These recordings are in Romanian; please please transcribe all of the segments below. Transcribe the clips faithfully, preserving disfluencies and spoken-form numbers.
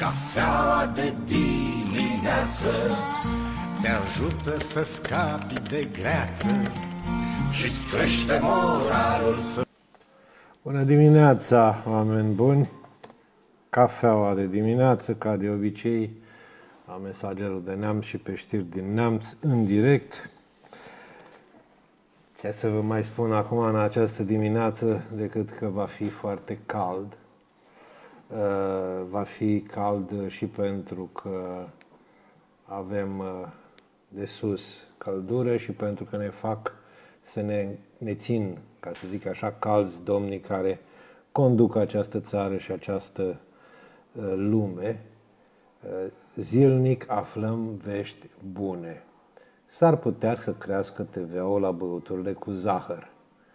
Cafeaua de dimineață te ajută să scapi de greață și-ți crește moralul să... Bună dimineața, oameni buni! Cafeaua de dimineață, ca de obicei, la Mesagerul de Neamț și pe Știri din Neamț, în direct. Ce să vă mai spun acum în această dimineață, decât că va fi foarte cald. Uh, va fi cald și pentru că avem uh, de sus căldură și pentru că ne fac să ne, ne țin, ca să zic așa, calzi domnii care conduc această țară și această uh, lume. Uh, zilnic aflăm vești bune. S-ar putea să crească T V-ul la băuturile cu zahăr.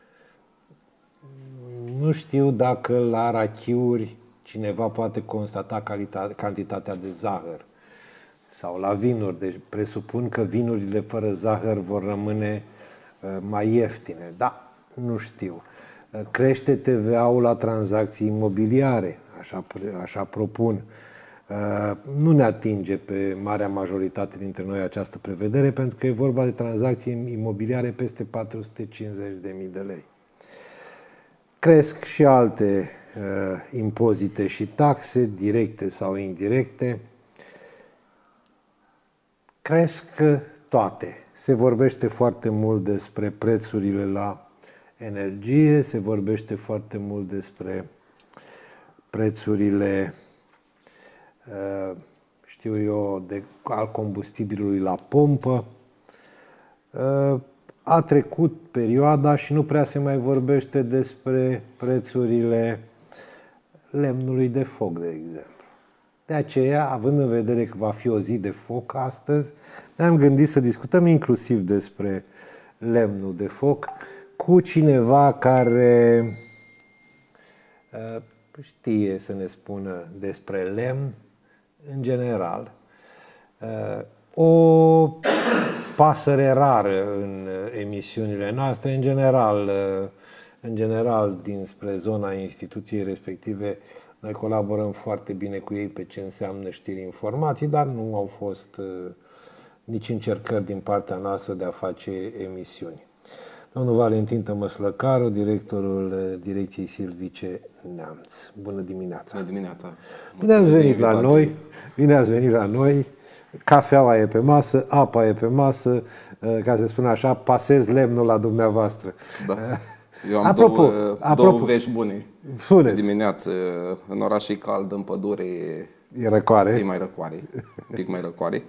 Nu știu dacă la rachiuri cineva poate constata calitatea, cantitatea de zahăr sau la vinuri. Deci presupun că vinurile fără zahăr vor rămâne uh, mai ieftine. Da, nu știu. Uh, crește T V-ul la tranzacții imobiliare, așa, așa propun. Uh, nu ne atinge pe marea majoritate dintre noi această prevedere, pentru că e vorba de tranzacții imobiliare peste patru sute cincizeci de mii de lei. Cresc și alte uh, impozite și taxe, directe sau indirecte. Cresc toate. Se vorbește foarte mult despre prețurile la energie, se vorbește foarte mult despre prețurile, uh, știu eu, de, al combustibilului la pompă. Uh, A trecut perioada și nu prea se mai vorbește despre prețurile lemnului de foc, de exemplu. De aceea, având în vedere că va fi o zi de foc astăzi, ne-am gândit să discutăm inclusiv despre lemnul de foc cu cineva care uh, știe să ne spună despre lemn în general. Uh, o pasăre rară în emisiunile noastre, în general, în general dinspre zona instituției respective, noi colaborăm foarte bine cu ei pe ce înseamnă știri, informații, dar nu au fost nici încercări din partea noastră de a face emisiuni. Domnul Valentin Tămăslăcaru, directorul Direcției Silvice Neamț. Bună dimineața! Bună dimineața! Bine ați venit la noi! Bine ați venit la noi! Cafeaua e pe masă, apa e pe masă, ca să spun așa, pasez lemnul la dumneavoastră. Da. Eu am apropo, două, apropo, două vești bune. Spuneți. Dimineață, în oraș e cald, în pădure e răcoare. E mai răcoare, un pic mai răcoare.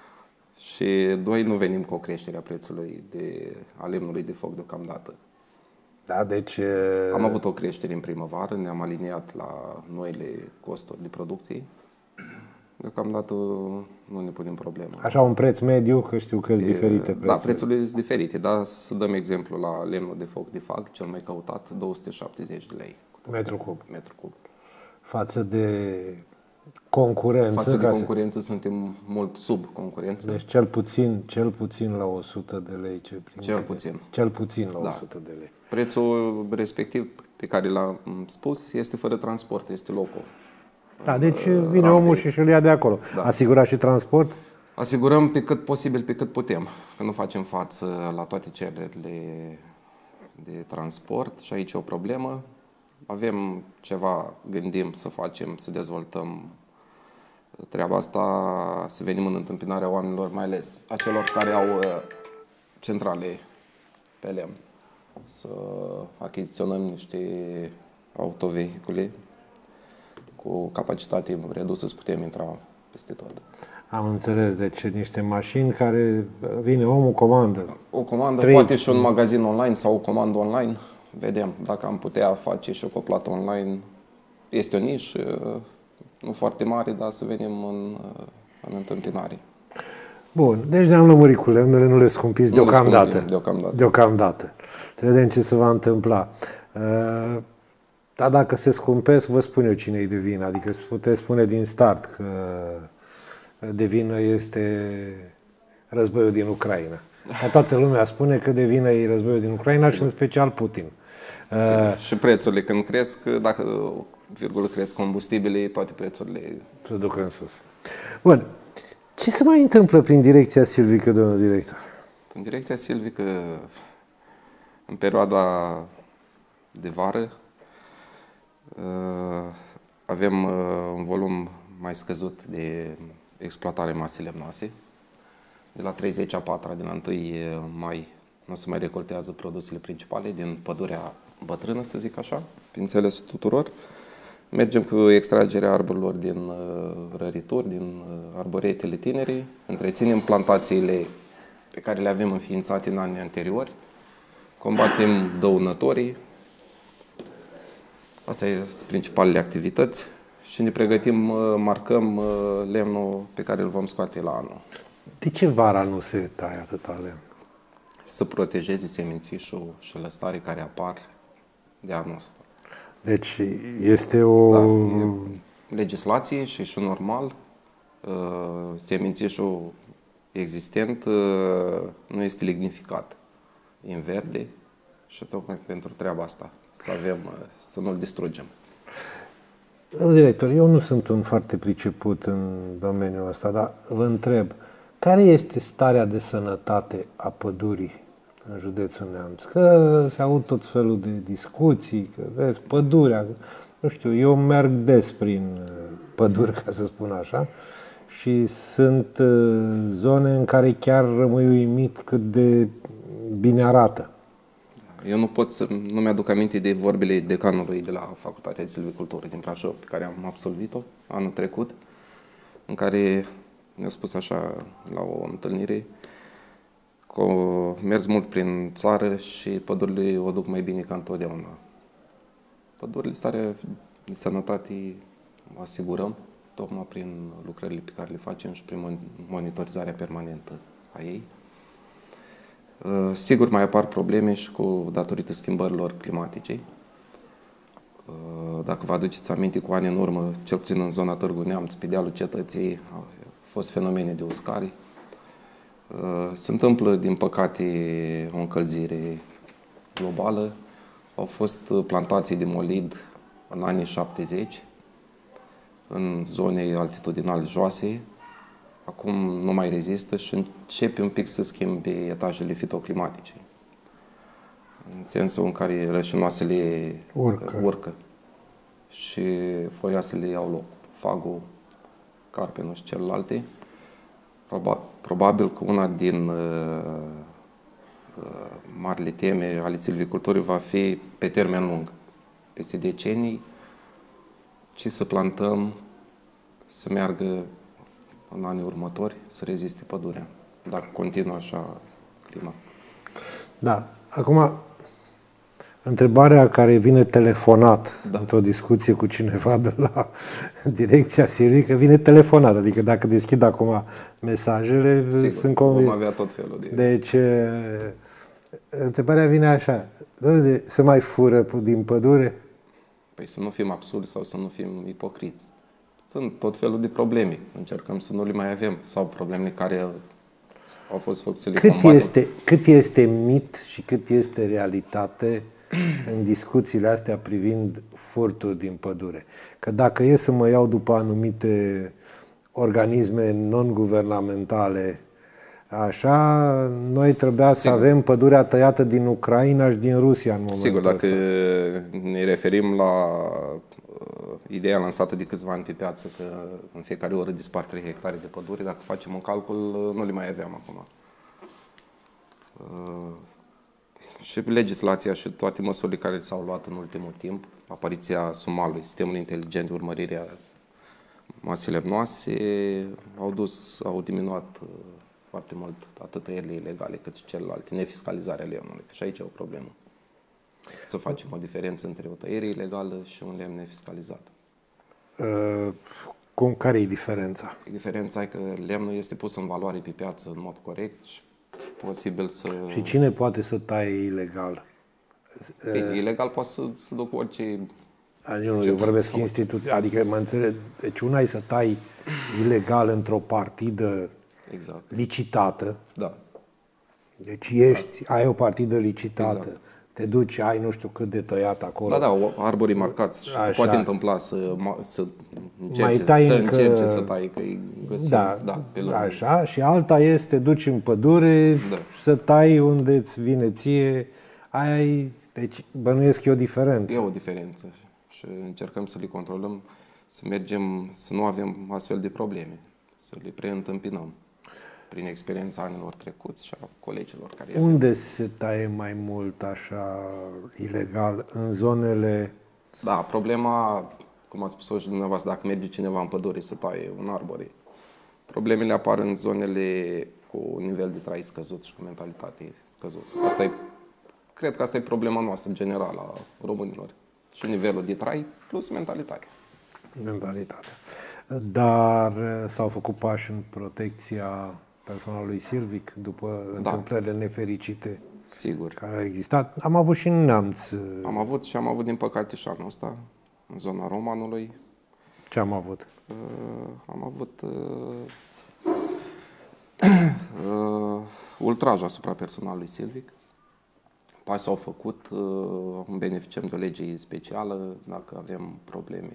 Și doi, nu venim cu o creștere a prețului de, a lemnului de foc deocamdată. Da, deci... Am avut o creștere în primăvară, ne-am aliniat la noile costuri de producție. Deocamdată nu ne punem problema. Așa un preț mediu, că știu că sunt diferite prețuri. Da, prețurile sunt diferite, dar să dăm exemplu la lemnul de foc de fag, cel mai căutat, două sute șaptezeci de lei. Metru cub. Metru cub. Față de concurență. Față de ca concurență să... suntem mult sub concurență. Deci cel puțin, cel puțin la o sută de lei. Ce cel câte? puțin. Cel puțin la da. o sută de lei. Prețul respectiv pe care l-am spus este fără transport, este loco. Da, deci vine Rampe. omul și îl ia de acolo. Da. Asigura și transport? Asigurăm pe cât posibil, pe cât putem. Că nu facem față la toate cererile de transport și aici e o problemă. Avem ceva, gândim să facem, să dezvoltăm treaba asta, să venim în întâmpinarea oamenilor, mai ales a celor care au centrale pe lemn. Să achiziționăm niște autovehicule cu capacitate redusă să putem intra peste tot. Am înțeles, deci niște mașini care vine omul, comandă. O comandă, trei... poate și un magazin online sau o comandă online. Vedem dacă am putea face și o plată online. Este o nișă, nu foarte mare, dar să venim în, în întâmpinare. Bun, deci ne-am lămurit cu lemnele, nu le scumpiți nu deocamdată. Le scumpim, deocamdată. Deocamdată. Trebuie vedem ce se va întâmpla. Uh, Dar dacă se scumpesc, vă spun eu cine-i de vină. Adică puteți spune din start că de vină este războiul din Ucraina. Ca toată lumea spune că de vină e războiul din Ucraina și în special Putin. Uh, și prețurile când cresc, dacă virgulă, cresc combustibilii, toate prețurile se duc în sus. Bun. Ce se mai întâmplă prin direcția silvică, domnul director? În direcția silvică, în perioada de vară, avem un volum mai scăzut de exploatare masei lemnoase. De la treizeci a patra, din la întâi mai, nu se mai recoltează produsele principale din pădurea bătrână, să zic așa, pe înțelesul tuturor. Mergem cu extragerea arborilor din uh, rărituri, din uh, arboretele tinere, întreținem plantațiile pe care le avem înființate în anii anteriori, combatem dăunătorii, astea sunt principalele activități și ne pregătim, uh, marcăm uh, lemnul pe care îl vom scoate la anul. De ce vara nu se taie atâta lemn? Să protejeze semințișul și lăstarii care apar de anul ăsta. Deci este o... Da, e legislație și și normal. Semințișul existent nu este lignificat. E în verde și tocmai pentru treaba asta, să avem, să nu-l distrugem. Domnul director, eu nu sunt un foarte priceput în domeniul ăsta, dar vă întreb, care este starea de sănătate a pădurii în județul Neamț? Că se aud tot felul de discuții, că vezi, pădurea, nu știu, eu merg des prin păduri, ca să spun așa, și sunt zone în care chiar rămâi uimit cât de bine arată. Eu nu pot să nu mi-aduc aminte de vorbele decanului de la Facultatea de Silvicultură din Brașov, pe care am absolvit-o anul trecut, în care mi-a spus așa la o întâlnire că mers mult prin țară și pădurile o duc mai bine ca întotdeauna. Pădurile, starea de sănătate o asigurăm tocmai prin lucrările pe care le facem și prin monitorizarea permanentă a ei. Sigur, mai apar probleme și cu datorită schimbărilor climatice. Dacă vă aduceți aminte, cu ani în urmă, cel puțin în zona Târgu Neamț, pe dealul cetății, au fost fenomene de uscare. Se întâmplă, din păcate, o încălzire globală. Au fost plantații de molid în anii șaptezeci, în zone altitudinale joase. Acum nu mai rezistă și începe un pic să schimbe etajele fitoclimatice. În sensul în care rășinoasele urcă, urcă și foioasele iau loc. Fagul, carpenul și celelalte. Probabil că una din uh, uh, marile teme ale silviculturii va fi pe termen lung, peste decenii, ce să plantăm să meargă în anii următori, să reziste pădurea, dacă continuă așa clima. Da. Acum, întrebarea care vine telefonat, da, într-o discuție cu cineva de la direcția silvică, vine telefonat, adică dacă deschid acum mesajele, sigur, sunt convins. vom avea tot felul de... Deci, întrebarea vine așa, se mai fură din pădure? Păi să nu fim absurdi sau să nu fim ipocriți. Sunt tot felul de probleme. Încercăm să nu le mai avem. Sau probleme care au fost făcute să le cât combatem. este, cât este mit și cât este realitate în discuțiile astea privind furtul din pădure? Că dacă e să mă iau după anumite organisme non-guvernamentale, așa, noi trebuia Sigur. să avem pădurea tăiată din Ucraina și din Rusia în momentul Sigur, dacă ăsta. ne referim la ideea lansată de câțiva ani pe piață că în fiecare oră dispar trei hectare de pădure, dacă facem un calcul, nu le mai aveam acum. Și legislația și toate măsurile care s-au luat în ultimul timp, apariția SUMAL-ului, sistemul inteligent de urmărire a masei lemnoase, au dus, au diminuat foarte mult atât tăierile ilegale cât și celelalte, nefiscalizarea lemnului, că și aici e o problemă. Să facem o diferență între o tăiere ilegală și un lemn nefiscalizat. Uh, cum, care e diferența? Diferența e că lemnul este pus în valoare pe piață în mod corect și posibil să... Și cine poate să taie ilegal? Uh, ilegal poate să, să ducă orice... Eu, nu, eu vorbesc instituții, adică mă înțeleg, deci una e să tai ilegal într-o partidă exact. licitată. Da. Deci ești, da. ai o partidă licitată. Exact. te duci, ai nu știu cât de tăiat acolo. Da, da, arborii marcați și se poate întâmpla să, să încerce, mai tai să, încă... încerce să tai, că îi găsim, da, da, pe lângă. Așa, și alta este, te duci în pădure, da. să tai unde îți vine ție, ai, deci bănuiesc e o diferență. E o diferență și încercăm să le controlăm, să mergem, să nu avem astfel de probleme, să le preîntâmpinăm prin experiența anilor trecuți și a colegilor care... Unde se taie mai mult așa ilegal? În zonele... Da, problema, cum ați spus-o și dumneavoastră, dacă merge cineva în pădure să taie un arbore, problemele apar în zonele cu un nivel de trai scăzut și cu mentalitate scăzută. Asta e, cred că asta e problema noastră generală a românilor. Și nivelul de trai plus mentalitatea. Mentalitatea. Dar s-au făcut pași în protecția personalului silvic după da. întâmplările nefericite Sigur. care au existat. Am avut și în Neamț. Am avut și am avut din păcate și anul ăsta, în zona Romanului. Ce am avut? Uh, am avut uh, uh, ultraj asupra personalului silvic. Pași s-au făcut, uh, beneficiem de o lege specială, dacă avem probleme,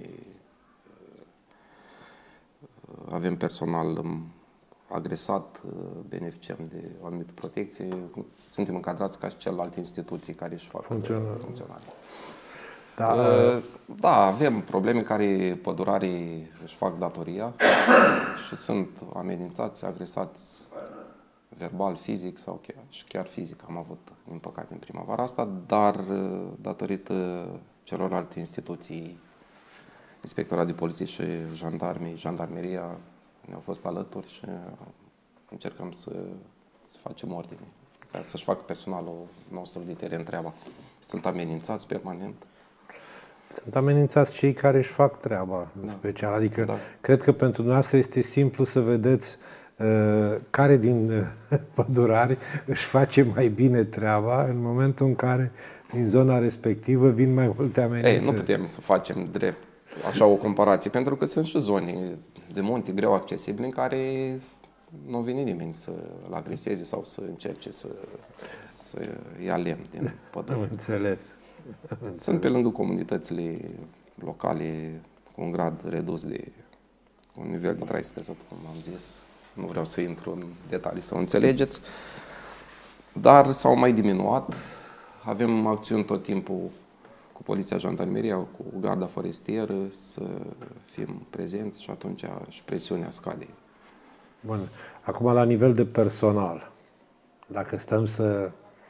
uh, avem personal um, agresat, beneficiem de o anumită protecție, suntem încadrați ca și celelalte instituții care își fac funcționare. Da, da, avem probleme care pădurarii își fac datoria și sunt amenințați, agresați verbal, fizic sau chiar, și chiar fizic. Am avut, din păcate, în primăvara asta, dar datorită celorlalte instituții, Inspectorat de Poliție și jandarmii, jandarmeria, ne-au fost alături și încercăm să, să facem ordine, ca să-și facă personalul nostru de teren treaba. Sunt amenințați permanent. Sunt amenințați cei care își fac treaba, în da. special. Adică, da. cred că pentru dumneavoastră este simplu să vedeți uh, care din uh, pădurari își face mai bine treaba în momentul în care, din zona respectivă, vin mai multe amenințări. Ei, nu putem să facem drept așa o comparație, pentru că sunt și zone de munte greu accesibile în care nu vine nimeni să-l agreseze sau să încerce să, să ia lemn din pădure. Am înțeles. Sunt pe lângă comunitățile locale cu un grad redus de un nivel de trai scăzut, cum am zis. Nu vreau să intru în detalii să o înțelegeți, dar s-au mai diminuat. Avem acțiuni tot timpul cu Poliția, Jandarmeria, cu Garda Forestieră, să fim prezenți și atunci și presiunea scade. Bun. Acum, la nivel de personal, dacă stăm să...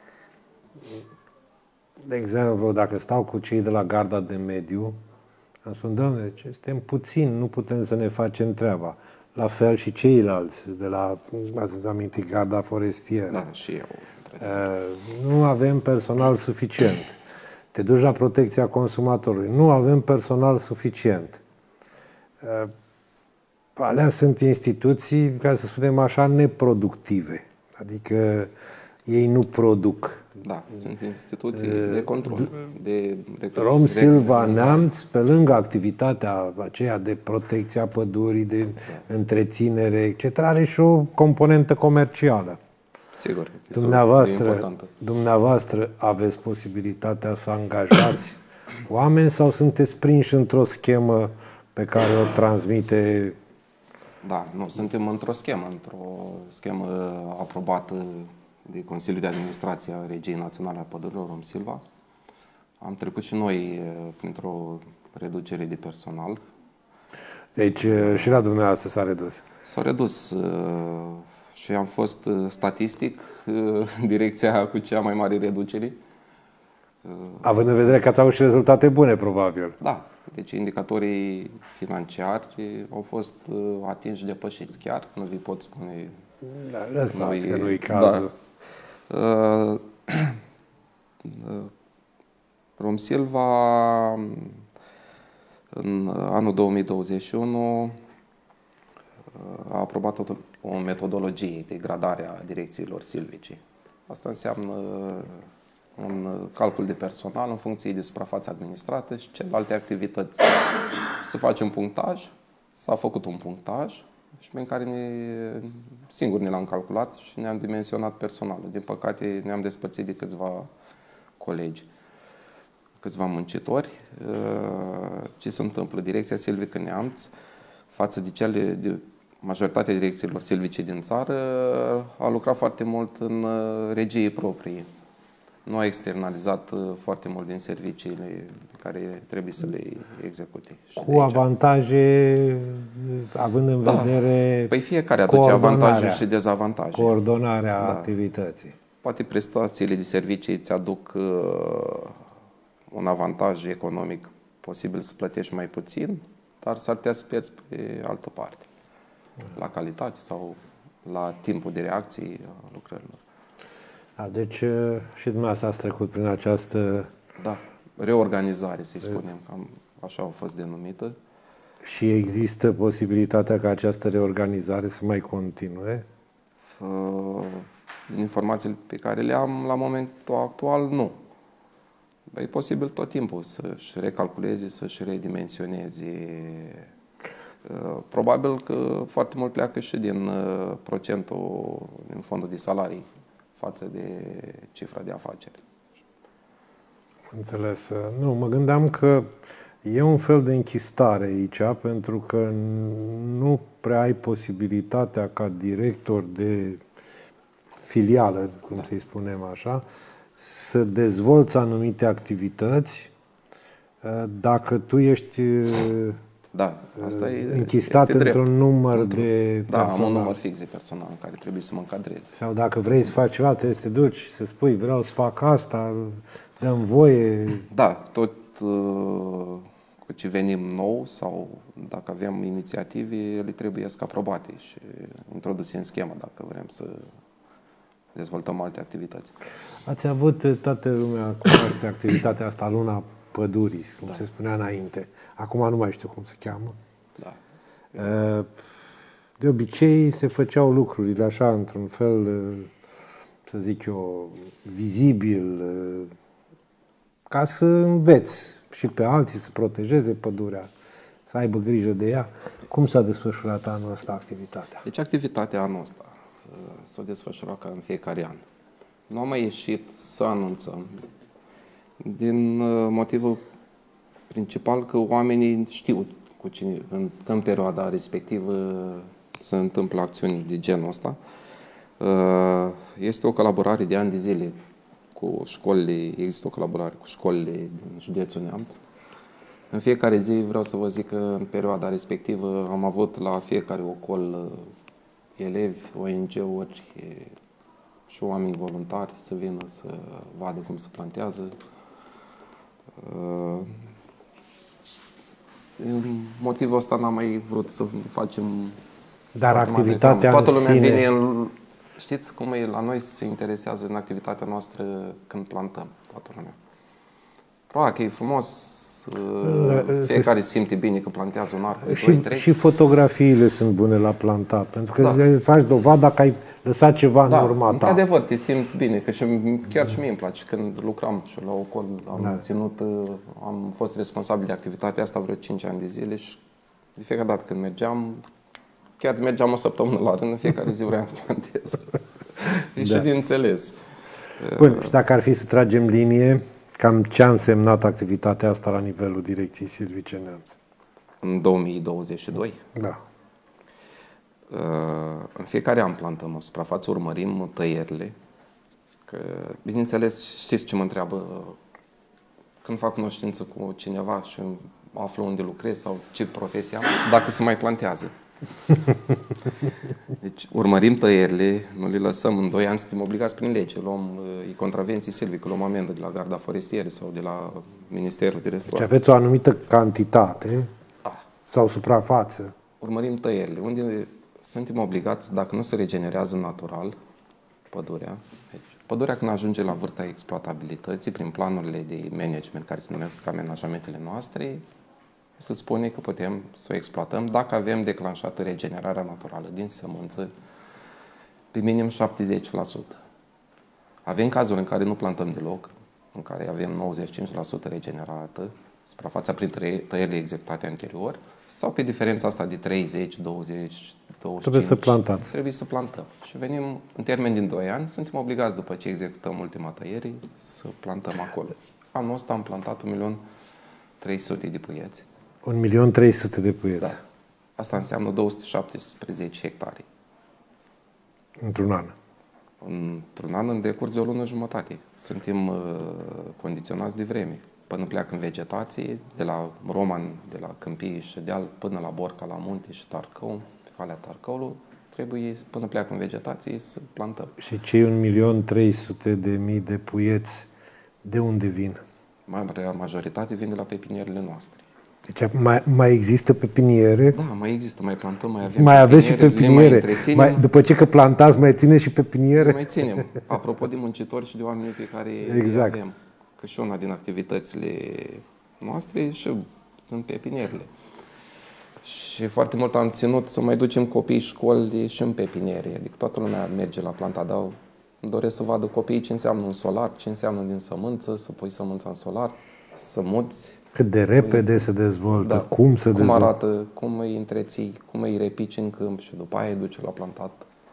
De exemplu, dacă stau cu cei de la Garda de Mediu, îmi spun, doamne, suntem puțini, nu putem să ne facem treaba. La fel și ceilalți de la, ați amintit, Garda Forestieră. Da, și eu. Uh, nu avem personal suficient. Te duci la protecția consumatorului. Nu avem personal suficient. Uh, alea sunt instituții, ca să spunem așa, neproductive. Adică ei nu produc. Da, sunt instituții de control. De Romsilva Neamț, pe lângă activitatea aceea de protecție a pădurii, de da. întreținere, et cetera, are și o componentă comercială. Sigur. Dumneavoastră, dumneavoastră aveți posibilitatea să angajați oameni sau sunteți prinși într-o schemă pe care o transmite? Da, nu, suntem într-o schemă, într-o schemă aprobată de Consiliul de Administrație a Regiei Naționale a Pădurilor Romsilva. Am trecut și noi printr-o reducere de personal. Deci și la dumneavoastră s-a redus? S-a redus și am fost statistic direcția cu cea mai mare reducere. Având în vedere că ați avut și rezultate bune, probabil. Da, deci indicatorii financiari au fost atinși și depășiți chiar, nu vi pot spune. Da, lăsați că nu-i cazul. Da. Romsilva în anul două mii douăzeci și unu a aprobat o, o metodologie de gradare a direcțiilor silvice. Asta înseamnă un calcul de personal în funcție de suprafața administrată și celelalte activități. Se face un punctaj, s-a făcut un punctaj și pe care ne, singur ne l-am calculat și ne-am dimensionat personalul. Din păcate ne-am despărțit de câțiva colegi, câțiva muncitori. Ce se întâmplă? Direcția Silvică Neamț, față de cele de majoritatea direcțiilor silvice din țară, a lucrat foarte mult în regie proprie. Nu a externalizat foarte mult din serviciile pe care trebuie să le execute. Cu avantaje, având în da. vedere Păi fiecare aduce avantaje și dezavantaje. Coordonarea da. activității. Poate prestațiile de servicii îți aduc uh, un avantaj economic, posibil să plătești mai puțin, dar s-ar putea să pierzi pe altă parte, la calitate sau la timpul de reacție a lucrărilor. Da, deci și dumneavoastră ați trecut prin această... Da, reorganizare, să-i spunem, cam așa a fost denumită. Și există posibilitatea ca această reorganizare să mai continue? Din informațiile pe care le am la momentul actual, nu. E posibil tot timpul să-și recalculeze, să-și redimensioneze. Probabil că foarte mult pleacă și din procentul, din fondul de salarii față de cifra de afaceri. Înțeles. Nu, mă gândeam că e un fel de închistare aici, pentru că nu prea ai posibilitatea ca director de filială, cum da. să-i spunem așa, să dezvolți anumite activități dacă tu ești da, asta e, închistat într-un număr într de Da, am un număr fix de personal în care trebuie să mă încadrez. Sau dacă vrei să faci ceva, trebuie să te duci și să spui vreau să fac asta, dă-mi voie. Da, tot uh, cu ce venim nou sau dacă avem inițiative, ele trebuie să aprobate și introduse în schemă dacă vrem să dezvoltăm alte activități. Ați avut, toată lumea cunoaște activitatea asta, Luna Pădurii, cum da. se spunea înainte. Acum nu mai știu cum se cheamă. Da. De obicei se făceau lucrurile așa, într-un fel, să zic eu, vizibil, ca să înveți și pe alții să protejeze pădurea, să aibă grijă de ea. Cum s-a desfășurat anul ăsta activitatea? Deci activitatea anul ăsta s-a desfășurat ca în fiecare an. Nu am mai ieșit să anunțăm din motivul principal că oamenii știu cu cine, în, în perioada respectivă se întâmplă acțiuni de genul ăsta. Este o colaborare de ani de zile cu școlile, există o colaborare cu școlile din județul Neamț. În fiecare zi vreau să vă zic că în perioada respectivă am avut la fiecare ocol elevi, O N G-uri și oameni voluntari să vină să vadă cum se plantează. În motivul ăsta n-am mai vrut să facem... Dar activitatea Toată lumea în sine... vine în... Știți cum e? La noi se interesează în activitatea noastră când plantăm, toată lumea. Probabil că e frumos, fiecare simte bine că plantează un arc. Și, și fotografiile sunt bune la plantat, pentru că da. faci dovada că ai lăsat ceva da, în urma ta. Într-adevăr, te simți bine, că și chiar și mie îmi place. Când lucram și la Ocol, am da. ținut, am fost responsabil de activitatea asta vreo cinci ani de zile și de fiecare dată când mergeam, chiar mergeam o săptămână la rând, în fiecare zi vreau să plantez. E da. și de înțeles. Bun, și dacă ar fi să tragem linie, cam ce a însemnat activitatea asta la nivelul Direcției Silvice Neamț? În două mii douăzeci și doi? Da. În fiecare an plantăm o suprafață, urmărim tăierile. Că, bineînțeles, știți ce mă întreabă când fac cunoștință cu cineva și aflu unde lucrez sau ce profesie am, dacă se mai plantează. Deci urmărim tăierile, nu le lăsăm în doi ani, suntem obligați prin lege. Luăm e contravenții silvice, luăm amendă de la Garda Forestieră sau de la Ministerul de Resort. Deci aveți o anumită cantitate da. sau suprafață. Urmărim tăierile, unde suntem obligați, dacă nu se regenerează natural pădurea. Deci, pădurea când ajunge la vârsta exploatabilității, prin planurile de management care se numesc amenajamentele noastre, se spune că putem să o exploatăm dacă avem declanșată regenerarea naturală din sămânță pe minim șaptezeci la sută. Avem cazuri în care nu plantăm deloc, în care avem nouăzeci și cinci la sută regenerată, suprafața prin tăierile executate anterior, sau pe diferența asta de treizeci, douăzeci, douăzeci și cinci. Trebuie să plantați. Trebuie să plantăm. Și venim în termen din doi ani, suntem obligați după ce executăm ultima tăiere să plantăm acolo. Anul ăsta am plantat un milion trei sute de puieți. un milion trei sute de puieți. Da. Asta înseamnă două sute șaptesprezece hectare. Într-un an. Într-un an, în decurs de o lună jumătate. Suntem uh, condiționați de vreme. Până pleacă în vegetație, de la Roman, de la Câmpie și Deal, până la Borca, la Munte și Tarcău, pe Valea Tarcăului, trebuie, până pleacă în vegetație, să plantăm. Și cei un milion trei sute de mii de puieți, de unde vin? Marea majoritate vin de la pepinierele noastre. Deci mai, mai există pepiniere? Da, mai există, mai plantăm, mai avem mai aveți și pepiniere. Mai mai, după ce că plantați, mai ține și pepiniere? Mai ținem. Apropo de muncitori și de oameni pe care exact. îi avem. Că și una din activitățile noastre și sunt pepinierele. Și foarte mult am ținut să mai ducem copiii școli și în pepiniere. Adică toată lumea merge la plantat, dar îmi doresc să vadă copiii ce înseamnă un solar, ce înseamnă din sămânță, să pui sămânța în solar, să muți. Cât de repede se dezvoltă, Da. cum se cum dezvoltă. arată, cum îi întreții, cum îi repici în câmp și după aia îi duce la plantat.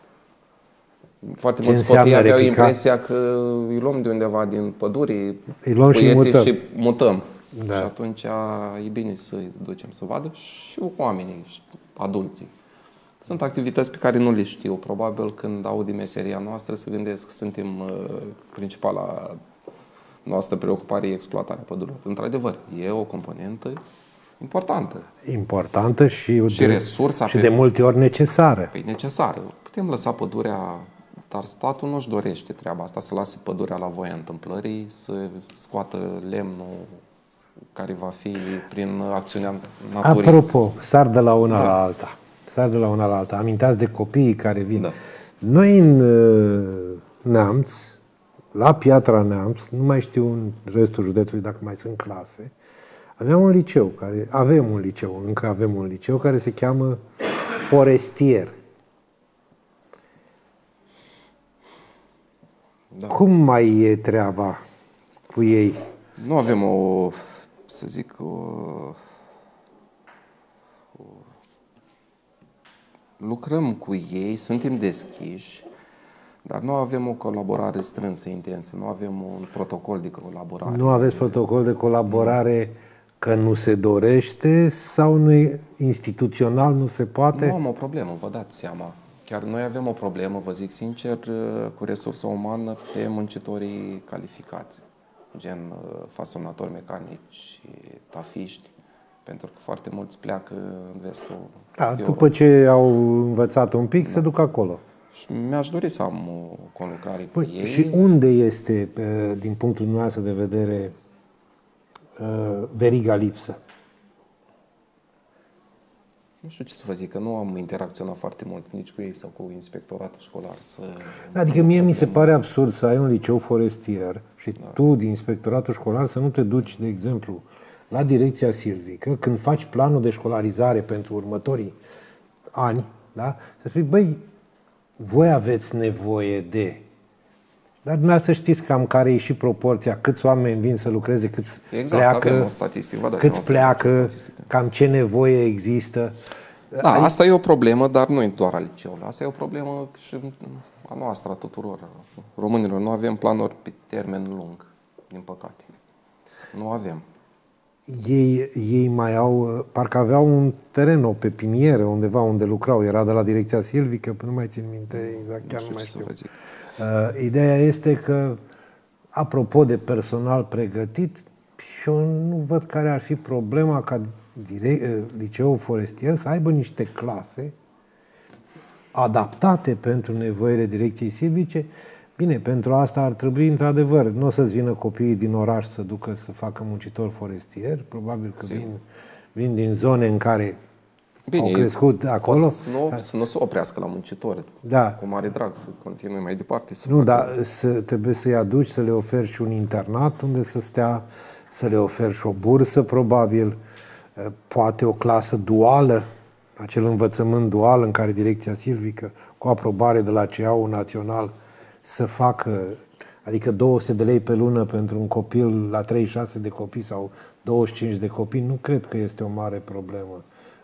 Foarte Ce mulți copii înseamnă aveau repica? impresia că îi luăm de undeva din pădure, Îi luăm și puieții mutăm. și mutăm. Da. Și atunci e bine să-i ducem să vadă și oamenii, și adulții. Sunt activități pe care nu le știu. Probabil când aud de meseria noastră se gândesc că suntem uh, principala noastră preocupare e exploatarea pădurilor. Într-adevăr, e o componentă importantă. Importantă și, Și de, resursa și pe- de multe ori necesară. Păi necesară. Putem lăsa pădurea, dar statul nu-și dorește treaba asta, să lase pădurea la voia întâmplării, să scoată lemnul care va fi prin acțiunea naturii. Apropo, sar de la una Da. la alta. Sar de la una la alta. Amintați de copiii care vin. Da. Noi în uh, Neamț, la Piatra Neamț, nu mai știu în restul județului dacă mai sunt clase, aveam un liceu, care, avem un liceu, încă avem un liceu care se cheamă Forestier. Da. Cum mai e treaba cu ei? Nu avem o, să zic, o, o... lucrăm cu ei, suntem deschiși, dar nu avem o colaborare strânsă, intensă, nu avem un protocol de colaborare. Nu aveți protocol de colaborare că nu se dorește sau nu e instituțional, nu se poate? Nu am o problemă, vă dați seama. Chiar noi avem o problemă, vă zic sincer, cu resursa umană pe muncitorii calificați, gen fasonatori mecanici, tafiști, pentru că foarte mulți pleacă în vestul Da, Europei. după ce au învățat un pic, se duc acolo. Și mi-aș dori să am o conlucrare cu Păi, ei. și unde este, din punctul dumneavoastră de vedere, veriga lipsă? Nu știu ce să vă zic, că nu am interacționat foarte mult nici cu ei sau cu inspectoratul școlar. Să... Adică mie mi se pare absurd să ai un liceu forestier și da. tu, din inspectoratul școlar, să nu te duci, de exemplu, la direcția silvică, când faci planul de școlarizare pentru următorii ani, da? Să spui, băi, voi aveți nevoie de... Dar dumneavoastră știți cam care e și proporția, câți oameni vin să lucreze, câți Exact, pleacă, avem o statistică, vă dați câți seama, pleacă, avem o statistică. cam ce nevoie există. Da, asta e o problemă, dar nu e doar a liceului. Asta e o problemă și a noastră, a tuturor românilor. Nu avem planuri pe termen lung, din păcate. Nu avem. Ei, ei mai au, parcă aveau un teren, o pepinieră undeva unde lucrau, era de la direcția silvică, nu mai țin minte exact, chiar nu, știu mai ce să știu. vă zic. Uh, ideea este că, apropo de personal pregătit, și eu nu văd care ar fi problema ca direct, uh, liceul forestier să aibă niște clase adaptate pentru nevoile direcției silvice. Bine, pentru asta ar trebui, într-adevăr, nu o să-ți vină copiii din oraș să ducă să facă muncitori forestieri, probabil că vin, vin din zone în care Bine, au crescut acolo. Pot să nu, să nu se oprească la muncitori. Da. Cu mare drag să continue mai departe. Să Nu, facă- dar să, trebuie să-i aduci, să le oferi și un internat unde să stea, să le oferi și o bursă, probabil, poate o clasă duală, acel învățământ dual în care direcția silvică, cu aprobare de la C E A-ul național, să facă, adică două sute de lei pe lună pentru un copil la treizeci și șase de copii sau douăzeci și cinci de copii, nu cred că este o mare problemă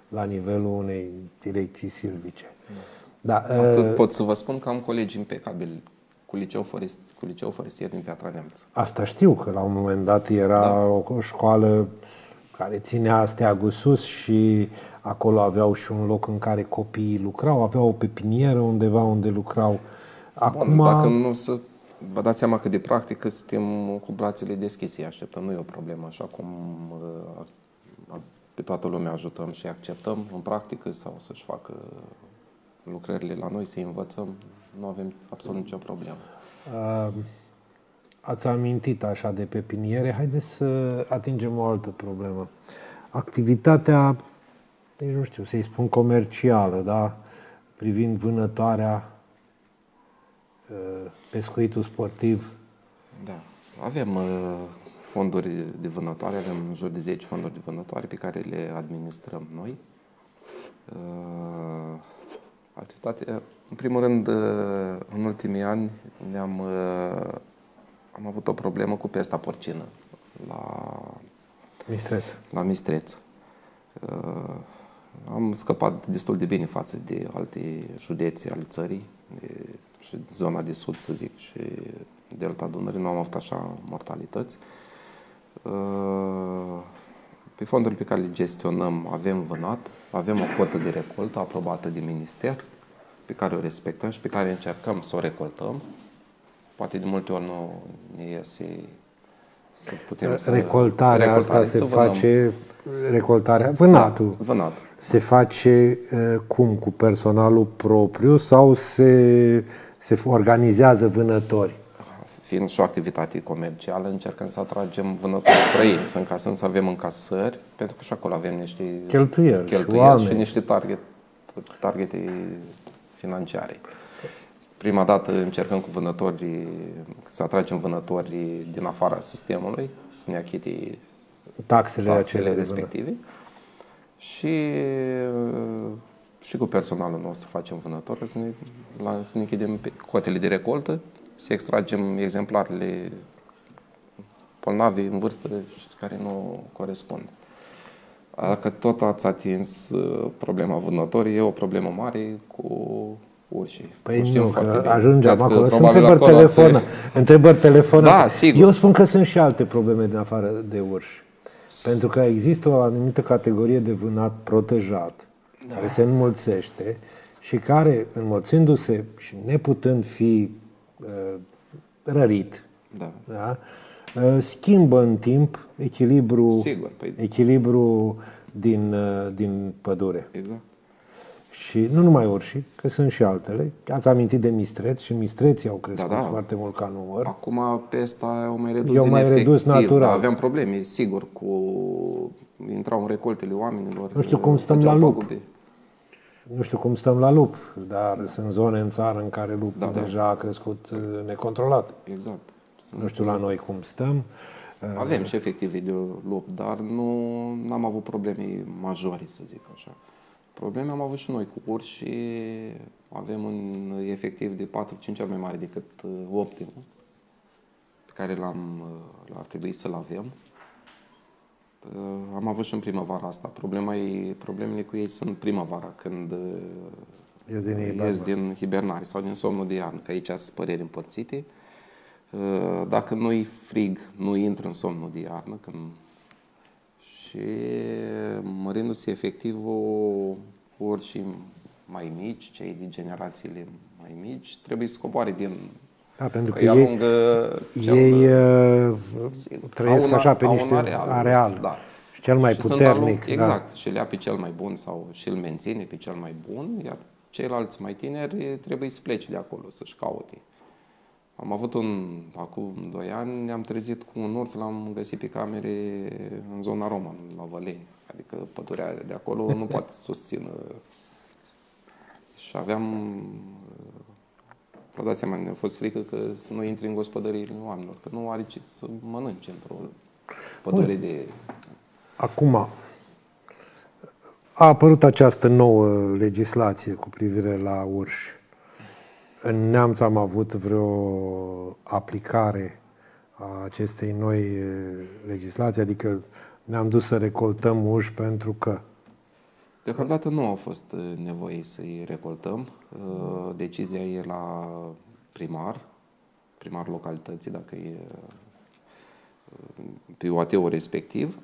la nivelul unei direcții silvice. Da, Atât pot să vă spun că am colegi impecabili cu liceu, forest, cu liceu forestier din Piatra Neamț. Asta știu, că la un moment dat era da. o, o școală care ținea steagul sus și acolo aveau și un loc în care copiii lucrau, aveau o pepinieră undeva unde lucrau. Acum... Bun, dacă nu să vă dați seama că de practică suntem cu brațele deschise, așteptăm, nu e o problemă, așa cum pe toată lumea ajutăm și acceptăm în practică sau să-și facă lucrările la noi, să învățăm, nu avem absolut nicio problemă. Uh, ați amintit așa de pepiniere, haideți să atingem o altă problemă. Activitatea, nici nu știu, să-i spun comercială, da? Privind vânătoarea, uh, pescuitul sportiv. Da, avem uh, fonduri de vânătoare, avem în jur de zece fonduri de vânătoare pe care le administrăm noi. Uh, Activitatea, în primul rând, în ultimii ani ne-am, am avut o problemă cu pesta porcină la Mistreț. La Mistreț. Am scăpat destul de bine față de alte județe ale țării, de, și zona de sud, să zic, și delta Dunării, nu am avut așa mortalități. Pe fondurile pe care le gestionăm avem vânat, avem o cotă de recoltă aprobată de minister, pe care o respectăm și pe care încercăm să o recoltăm. Poate de multe ori nu ne iese să putem să... Recoltarea asta se face, recoltarea, vânatul, da, vânatul. Se face uh, cum? Cu personalul propriu sau se, se organizează vânători? Fiind și o activitate comercială, încercăm să atragem vânători străini, să încasăm, să avem încasări, pentru că și acolo avem niște cheltuieli, cheltuieli și, și niște target, targete financiare. Prima dată încercăm cu vânătorii, să atragem vânătorii din afara sistemului, să ne achite taxele, taxele respective. Și, și cu personalul nostru facem vânători, să ne, la, să ne închidem pe cotele de recoltă, să extragem exemplarele bolnavi în vârstă care nu corespund. Dacă tot ați atins problema vânătorii, e o problemă mare cu urșii. Păi nu, nu că ajungem acolo. Sunt întrebări telefonă. Întrebări telefonă. Da, sigur. Eu spun că sunt și alte probleme din afară de urși. Pentru că există o anumită categorie de vânat protejat, da, care se înmulțește și care, înmulțindu-se și neputând fi uh, rărit, da. Da, uh, schimbă în timp echilibru, sigur, păi... echilibru din, uh, din pădure. Exact. Și nu numai urși, că sunt și altele. Ați amintit de mistreți și mistreții au crescut, da, da, foarte mult ca număr. Acum pesta au mai redus Eu din mai efectiv, redus natural. Da, aveam probleme, sigur, cu intrau în recoltele oamenilor. Nu știu cum stăm la lup. Păgube. Nu știu cum stăm la lup, dar da, sunt zone în țară în care lupul da, deja da. a crescut necontrolat. Exact. Sunt nu știu la noi cum stăm. Avem și efectiv video lup, dar nu am avut probleme majore, să zic așa. Probleme am avut și noi cu urși și avem un efectiv de patru-cinci ori mai mare decât optimul pe care l-am, ar trebui să-l avem. Am avut și în primăvara asta. Problema e, problemele cu ei sunt primăvara, când ies din, ies din hibernare sau din somnul de iarnă, că aici sunt păreri împărțite. Dacă nu-i frig, nu intră în somnul de iarnă, când și mărindu-se efectivul urșii mai mici, cei din generațiile mai mici, trebuie să coboare din... Da, pentru că ei, lungă, ei uh, trăiesc așa pe niște areal, areal. Da. Și cel mai și puternic. Alung, exact. Da. Și le ia pe cel mai bun sau și îl menține pe cel mai bun, iar ceilalți mai tineri trebuie să plece de acolo, să-și caute. Am avut un, acum doi ani, ne-am trezit cu un urs, l-am găsit pe camere în zona Roman, la Văleni. Adică pădurea de acolo nu poate să susțină. Și aveam, vă dați seama, ne-a fost frică că să nu intri în gospodăriile oamenilor, că nu are ce să mănânce într-o pădure Bun. de... Acum, a apărut această nouă legislație cu privire la urși. În Neamț am avut vreo aplicare a acestei noi legislații, adică ne-am dus să recoltăm urși pentru că... Deocamdată nu au fost nevoie să-i recoltăm. Decizia e la primar, primarul localității, dacă e pe U A T-ul respectiv.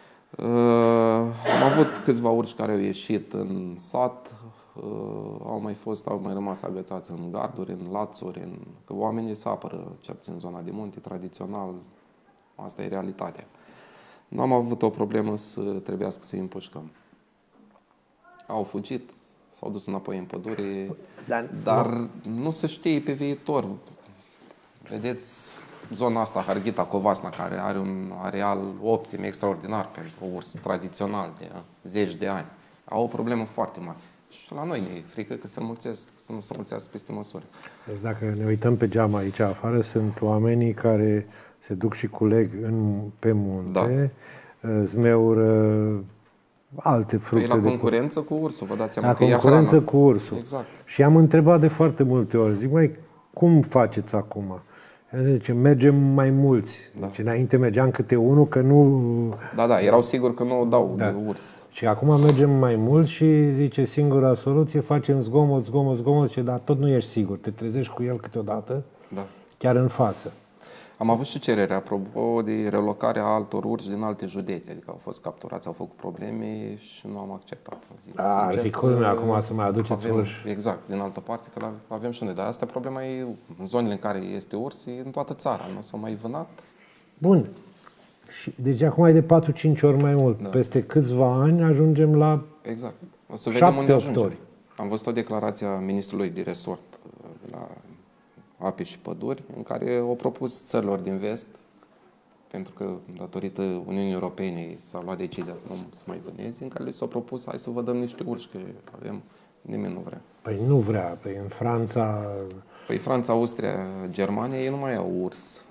Am avut câțiva urși care au ieșit în sat, au mai fost, au mai rămas agățați în garduri, în lațuri, în... că oamenii se apără, cel puțin în zona de munte, tradițional, asta e realitatea. Nu am avut o problemă să trebuiască să-i împușcăm. Au fugit, s-au dus înapoi în pădure, dar, dar nu se știe pe viitor. Vedeți zona asta, Harghita, Covasna, care are un areal optim, extraordinar pentru urs tradițional de zeci de ani. Au o problemă foarte mare. Și la noi ne e frică că se mulțesc, să nu se mulțească peste măsură. Deci dacă ne uităm pe geam aici afară, sunt oamenii care se duc și culeg în, pe munte, da. Zmeură alte fructe. Păi la concurență de... cu ursul, vă dați seama la că e concurență cu ursul. Exact. Și am întrebat de foarte multe ori, zic, măi, cum faceți acum? Zice, mergem mai mulți. Da. Deci, înainte mergeam câte unul, că nu... Da, da, erau siguri că nu dau da. de urs. Și acum mergem mai mulți și zice, singura soluție, facem zgomot, zgomot, zgomot, zice, dar tot nu ești sigur. Te trezești cu el câteodată, da. chiar în față. Am avut și cerere, apropo, de relocarea altor urși din alte județe. Adică au fost capturați, au făcut probleme și nu am acceptat. Zic, A, și culmea acum să mai aduceți avem, urși. Exact, din altă parte, că avem și noi. Dar asta problema e în zonele în care este urs, e în toată țara. Nu s-a mai vânat. Bun. Și, deci acum e de patru-cinci ori mai mult. Da. Peste câțiva ani ajungem la exact. O să vedem unde ajungem. Ori. Am văzut o declarație a ministrului de resort de la Ape și Păduri, în care au propus țărilor din vest, pentru că datorită Uniunii Europene s-a luat decizia să nu se mai vâneze, în care le s-au propus, hai să vă dăm niște urși, că avem, nimeni nu vrea. Păi nu vrea, păi în Franța... Păi Franța, Austria, Germania, ei nu mai au urs.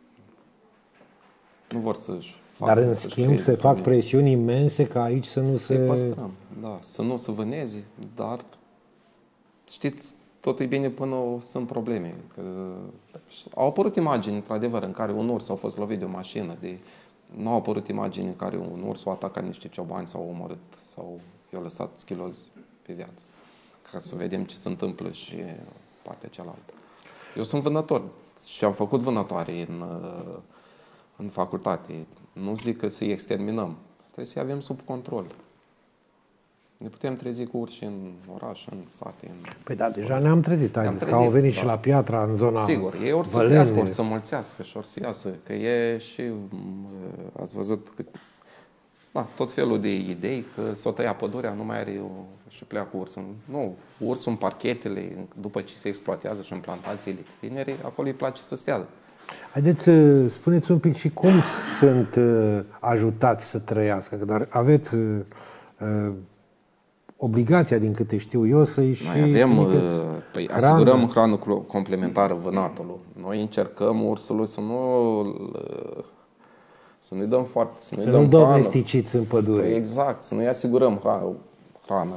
Nu vor să-și facă. Dar în schimb se fac presiuni imense ca aici să nu se... Să păstrăm, da, să nu se vâneze, dar știți, totul e bine până sunt probleme. Că au apărut imagini, într-adevăr, în care un urs a fost lovit de o mașină. De... Nu au apărut imagini în care un urs a atacat niște ciobani sau omorât sau i-a lăsat schilozi pe viață. Ca să vedem ce se întâmplă și partea cealaltă. Eu sunt vânător și am făcut vânătoare în, în facultate. Nu zic că să-i exterminăm. Trebuie să-i avem sub control. Ne putem trezi cu urși în oraș, în sate. În păi da, deja ne-am trezit. Ne trezit, că au venit da. și la Piatra, în zona Sigur, ei ori să crească, ori să mulțească și ori să iasă. Că e și, ați văzut, că, da, tot felul de idei, că s-o tăia pădurea, nu mai are o, și pleacă ursul. Nu, ursul în parchetele, după ce se exploatează și în plantațiile tinere, acolo îi place să stea. Haideți, spuneți un pic și cum sunt ajutați să trăiască, că dar aveți... Uh, obligația, din câte știu eu, să-i și Noi avem, păi, asigurăm hrană complementară vânatului. Noi încercăm ursului să nu să nu-i dăm foarte, să nu-i să dăm nu domesticiți în pădure. Păi exact, să nu-i asigurăm hrană. hrană.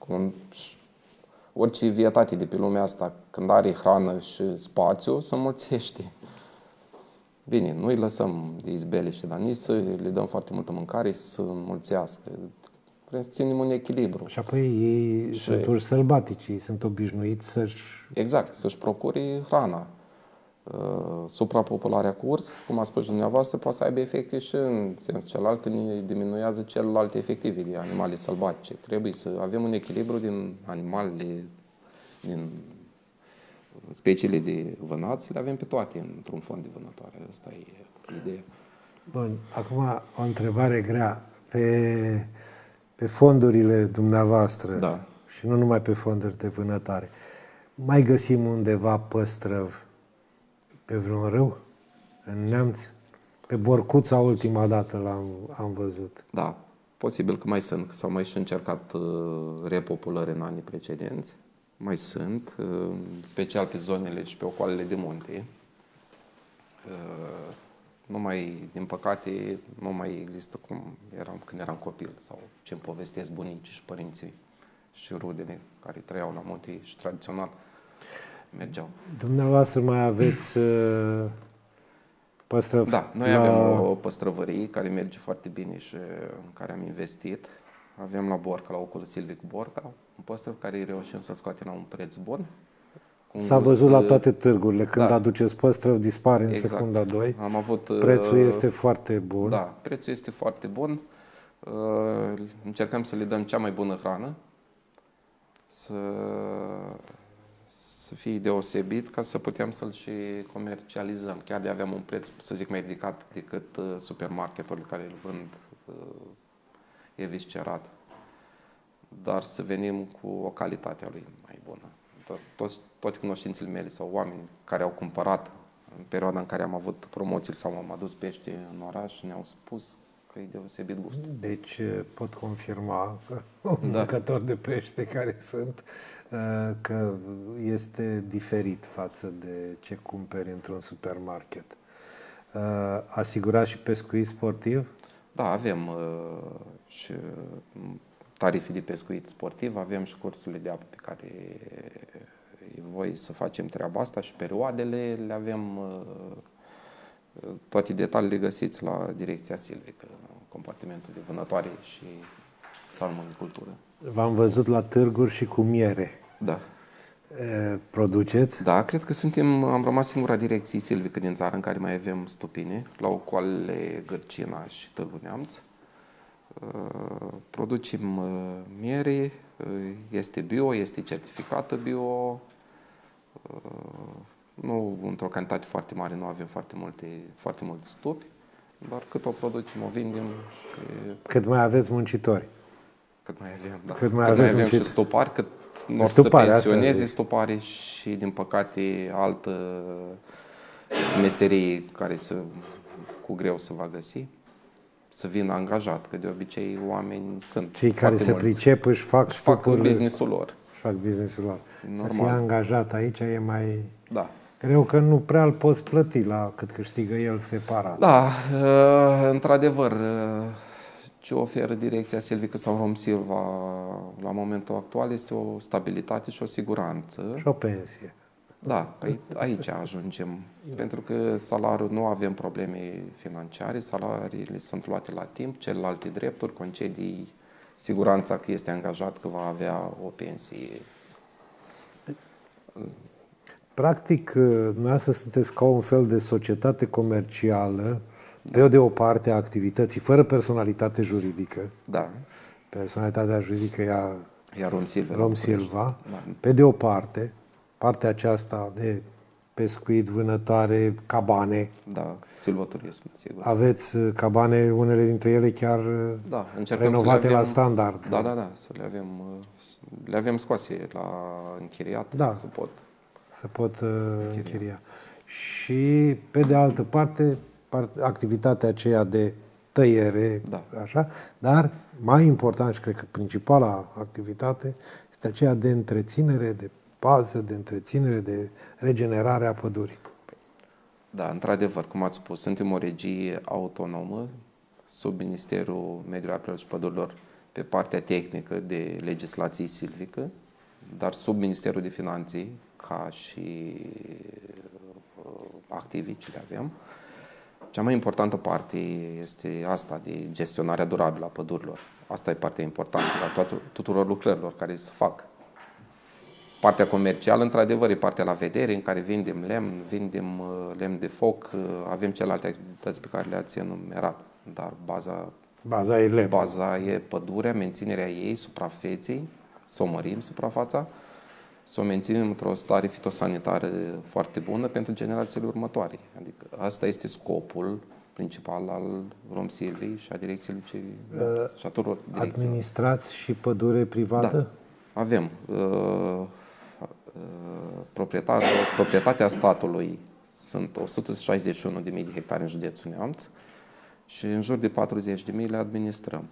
Orice vietate de pe lumea asta, când are hrană și spațiu, se înmulțește. Bine, nu-i lăsăm de izbeliște, dar nici să le dăm foarte multă mâncare să înmulțească. Vrem să ținem un echilibru. Și apoi ei și sunt urși sălbatici, ei sunt obișnuiți să-și... Exact, să-și procure hrana. Suprapopularea cu urs, cum a spus dumneavoastră, poate să aibă efecte și în sens celălalt, când diminuează celelalte efective de animale sălbatice. Trebuie să avem un echilibru din animalele, din speciile de vânați, le avem pe toate într-un fond de vânătoare. Asta e ideea. Bun, acum o întrebare grea. Pe... pe fondurile dumneavoastră da. și nu numai pe fonduri de vânătare, mai găsim undeva păstrăv pe vreun râu în Neamț? Pe Borcuța ultima dată l-am am văzut. Da, posibil că mai sunt, că s-au mai și încercat uh, repopulări în anii precedenți. Mai sunt, uh, special pe zonele și pe ocoalele de munte. Uh, Nu mai, din păcate, nu mai există cum eram când eram copil sau ce-mi povestesc bunicii și părinții și rudele care trăiau la munte și tradițional mergeau. Dumneavoastră mai aveți uh, păstrăv? Da, noi la... avem o păstrăvărie care merge foarte bine și în care am investit. avem la Borca, la Oculul Silvic Borca, un păstrăv care îi reușim să-l scoatem la un preț bun. S-a văzut la toate târgurile, când da. aduceți păstrăv, dispare în exact. secunda doi. Am avut, prețul este foarte bun. Da, prețul este foarte bun. Încercăm să le dăm cea mai bună hrană, să, să fie deosebit, ca să putem să-l și comercializăm. Chiar de aveam un preț, să zic, mai ridicat decât supermarketurile care îl vând eviscerat. Dar să venim cu o calitate a lui mai bună. Toți, toate cunoștințele mele sau oameni care au cumpărat în perioada în care am avut promoții sau am adus pește în oraș ne-au spus că e deosebit gustul. Deci pot confirma că un da. mâncător de pește care sunt că este diferit față de ce cumperi într-un supermarket. Asigurați și pescuit sportiv? Da, avem și tarife de pescuit sportiv, avem și cursurile de apă pe care e voie să facem treaba asta și perioadele le avem, toate detaliile găsiți la Direcția Silvică, compartimentul de vânătoare și salmonicultură. V-am văzut la târguri și cu miere. Da. E, produceți? Da, cred că suntem, am rămas singura direcție silvică din țară în care mai avem stupine, la Ocoalele, Gârcina și Târgu Neamț. Producem miere, este bio, este certificată bio, nu într-o cantitate foarte mare, nu avem foarte multe, foarte multe stupi, dar cât o producem, o vindem. Și... Cât mai aveți muncitori. Cât mai avem, da. Cât mai, cât mai avem muncit... și stupari, cât nu o să pensioneze stupari și, din păcate, altă meserie care să, cu greu se va găsi. Să vină angajat, că de obicei oameni sunt cei care se mulți. pricep își fac, își fac business-ul lor. Își fac business-ul lor. Normal. Să fie angajat aici e mai da. greu, că nu prea îl poți plăti la cât câștigă el separat. Da, într-adevăr, ce oferă Direcția Silvică sau Romsilva la momentul actual este o stabilitate și o siguranță. Și o pensie. Da, păi aici ajungem. Pentru că salariul, nu avem probleme financiare, salariile sunt luate la timp, celelalte drepturi, concedii, siguranța că este angajat, că va avea o pensie. Practic, dumneavoastră sunteți ca un fel de societate comercială, pe o de o parte a activității, fără personalitate juridică. Da. Personalitatea juridică e a Iar Romsilva. Romsilva. Da. Pe de o parte, partea aceasta de pescuit, vânătoare, cabane. Da, silvoturism, sigur. Aveți cabane, unele dintre ele chiar da, renovate avem, la standard. Da, da, da, să le avem, le avem scoase la închiriat, da, să pot. Să pot uh, închiria. Și pe de altă parte, activitatea aceea de tăiere, da. Așa, dar mai important și cred că principala activitate este aceea de întreținere, de pază, de întreținere, de regenerare a pădurii. Da, într-adevăr, cum ați spus, suntem o regie autonomă sub Ministerul Mediului Apelor și Pădurilor pe partea tehnică de legislație silvică, dar sub Ministerul de Finanțe, ca și activi ce le avem. Cea mai importantă parte este asta de gestionarea durabilă a pădurilor. Asta e partea importantă la toate, tuturor lucrărilor care se fac. Partea comercială, într-adevăr, e partea la vedere, în care vindem lemn, vindem lemn de foc, avem celelalte activități pe care le-ați enumerat, dar baza, baza, e, lemn. baza e pădurea, menținerea ei, suprafeței, să o mărim suprafața, să o menținem într-o stare fitosanitară foarte bună pentru generațiile următoare. Adică asta este scopul principal al Romsilvei și a Direcției uh, și a tuturor direcțiilor. Administrați și pădure privată? Da. Avem. Uh, Proprietarul, proprietatea statului sunt o sută șaizeci și unu de mii de hectare în județul Neamț și în jur de patruzeci de mii le administrăm.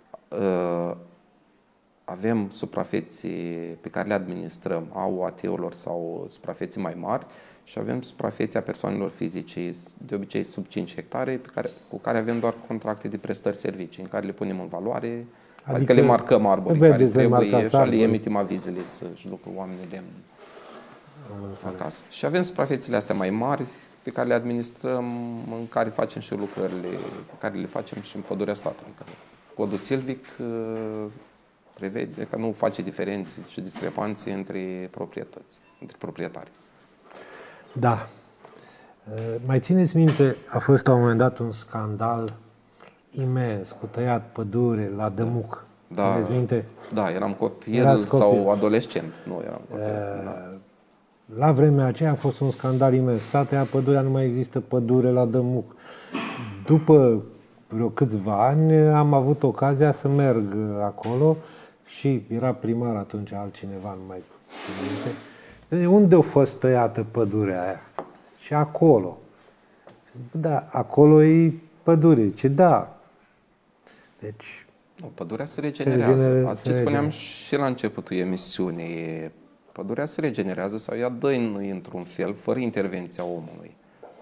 Avem suprafețe pe care le administrăm a U A T-urilor sau suprafețe mai mari și avem suprafețe a persoanelor fizice, de obicei sub cinci hectare, pe care, cu care avem doar contracte de prestări servicii, în care le punem în valoare. Adică, adică le marcăm arborii care trebuie și le emitim avizele să-și ducă oamenii lemn acasă. Și avem suprafețele astea mai mari pe care le administrăm, în care facem și lucrările pe care le facem și în pădurea statului. codul silvic prevede că nu face diferențe și discrepanțe între proprietăți, între proprietari. Da. Mai țineți minte, a fost la un moment dat un scandal imens, cu tăiat pădure la Dămuc. Da, țineți minte? Da, eram copil sau adolescent. Nu eram copil. E, da. La vremea aceea a fost un scandal imens. S-a tăiat pădurea, nu mai există pădure la Dămuc. După vreo câțiva ani am avut ocazia să merg acolo și era primar atunci altcineva, nu mai țin minte. Unde a fost tăiată pădurea aia? Și acolo. Da, acolo e pădure. Ce da. Deci... O, pădurea se regenerează. Se regener- Ce se spuneam regener- și la începutul emisiunii. Pădurea se regenerează sau ea dăinuie într-un fel, fără intervenția omului.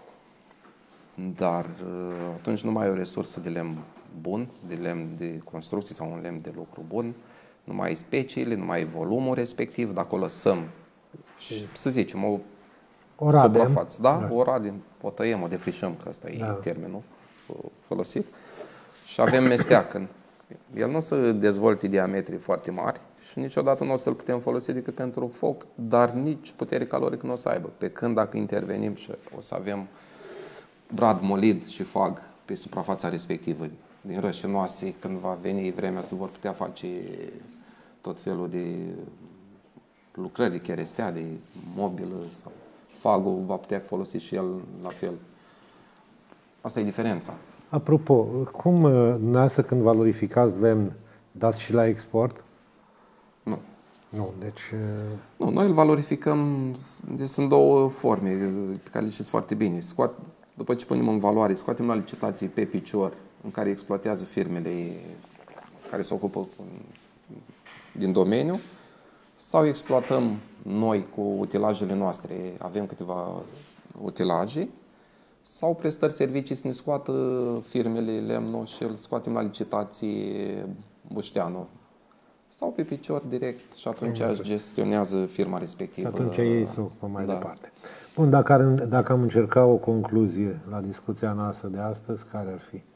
Dar atunci nu mai ai o resursă de lemn bun, de lemn de construcții sau un lemn de lucru bun, nu mai ai speciile, nu mai ai volumul respectiv, dacă o lăsăm, și, să zicem, o, O radem. suprafață, da? Da. O radem, o tăiem, o defrișăm, că ăsta e Da. termenul folosit, și avem mesteacăn. El nu o să dezvolte diametri foarte mari și niciodată nu o să-l putem folosi decât pentru foc, dar nici putere calorică nu o să aibă. Pe când dacă intervenim și o să avem brad molid și fag pe suprafața respectivă, din rășinoase, când va veni vremea să vor putea face tot felul de lucrări, de cherestea, de mobilă, sau fagul va putea folosi și el la fel. Asta e diferența. Apropo, cum dumneavoastră când valorificați lemn, dați și la export? Nu. Nu, deci... Nu, noi îl valorificăm, deci sunt două forme pe care le știți foarte bine. Scoat, după ce punem în valoare, scoatem la licitații pe picior, în care exploatează firmele care se ocupă cu, din domeniu, sau exploatăm noi cu utilajele noastre, avem câteva utilaje, sau prestări servicii să ne scoată firmele lemnul și îl scoatem la licitație bușteanul. Sau pe picior direct și atunci gestionează firma respectivă. Și atunci ei se ocupă mai da. departe. Bun, dacă, ar, dacă am încercat o concluzie la discuția noastră de astăzi, care ar fi?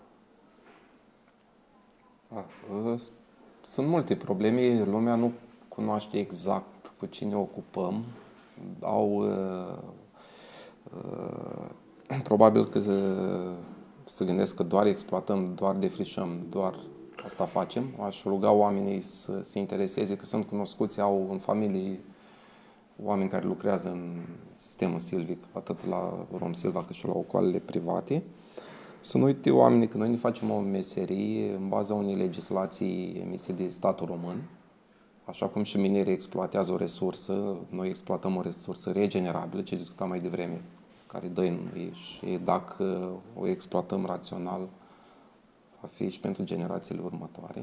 A, sunt multe probleme. Lumea nu cunoaște exact cu cine ocupăm. Au... Uh, uh, probabil că se, se gândesc că doar exploatăm, doar defrișăm, doar asta facem. Aș ruga oamenii să se intereseze, că sunt cunoscuți, au în familie oameni care lucrează în sistemul silvic, atât la Romsilva cât și la ocoalele private. Să nu uite oamenii că noi ne facem o meserie în baza unei legislații emise de statul român. Așa cum și minerii exploatează o resursă, noi exploatăm o resursă regenerabilă, ce discutam mai devreme, care dăinuie, și dacă o exploatăm rațional, va fi și pentru generațiile următoare.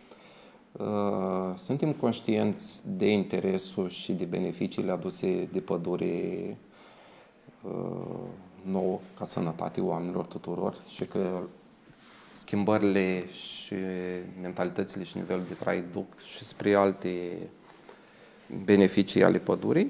Suntem conștienți de interesul și de beneficiile aduse de pădure nouă ca sănătate oamenilor tuturor și că schimbările și mentalitățile și nivelul de trai duc și spre alte beneficii ale pădurii.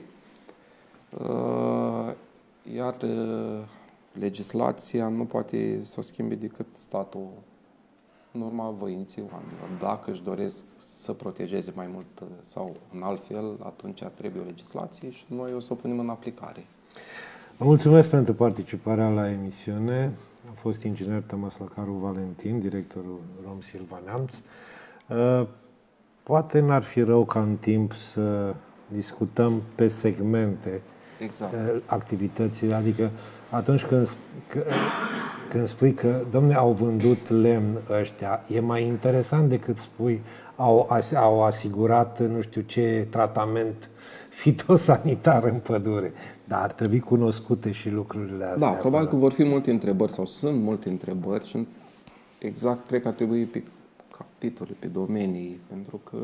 Iar legislația nu poate să o schimbe decât statul în urma voinței oamenilor. Dacă își doresc să protejeze mai mult sau în alt fel, atunci trebuie o legislație și noi o să o punem în aplicare. Vă mulțumesc pentru participarea la emisiune. A fost inginer Tămăslăcaru Valentin, directorul Romsilva Neamț. Poate n-ar fi rău ca în timp să discutăm pe segmente exact. activitățile, adică atunci când, când spui că, domne, au vândut lemn ăștia, e mai interesant decât spui au, au asigurat nu știu ce tratament fitosanitar în pădure. Dar ar trebui cunoscute și lucrurile astea. Da, probabil că vor fi multe întrebări sau sunt multe întrebări și exact cred că ar trebui pe capitole, pe domenii, pentru că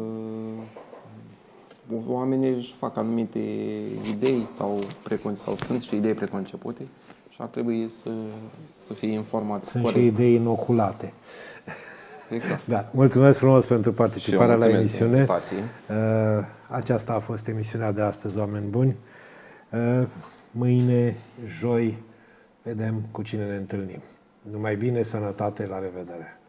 oamenii își fac anumite idei sau, precon, sau sunt și idei preconcepute și ar trebui să, să fie informați. Sunt corect. și idei inoculate. Exact. Da, mulțumesc frumos pentru participarea la emisiune. Uh, Aceasta a fost emisiunea de astăzi, oameni buni. Uh, mâine, joi, vedem cu cine ne întâlnim. Numai bine, sănătate, la revedere!